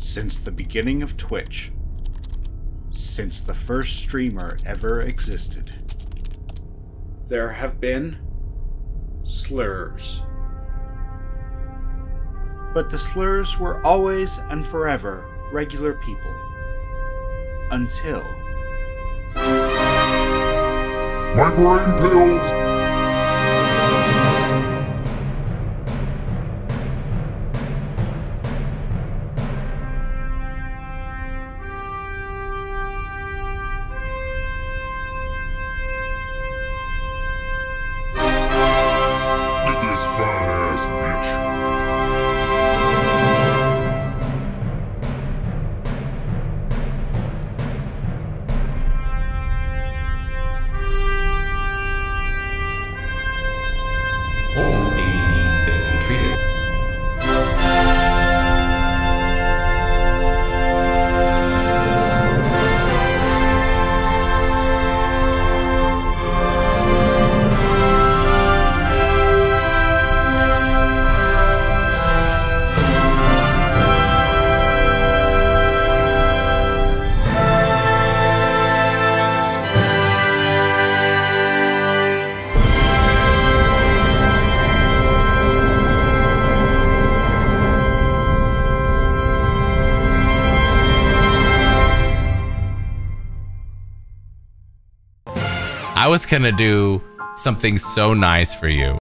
Since the beginning of Twitch, since the first streamer ever existed, there have been slurs. But the slurs were always and forever regular people. Until... My brain pills! I was gonna do something so nice for you.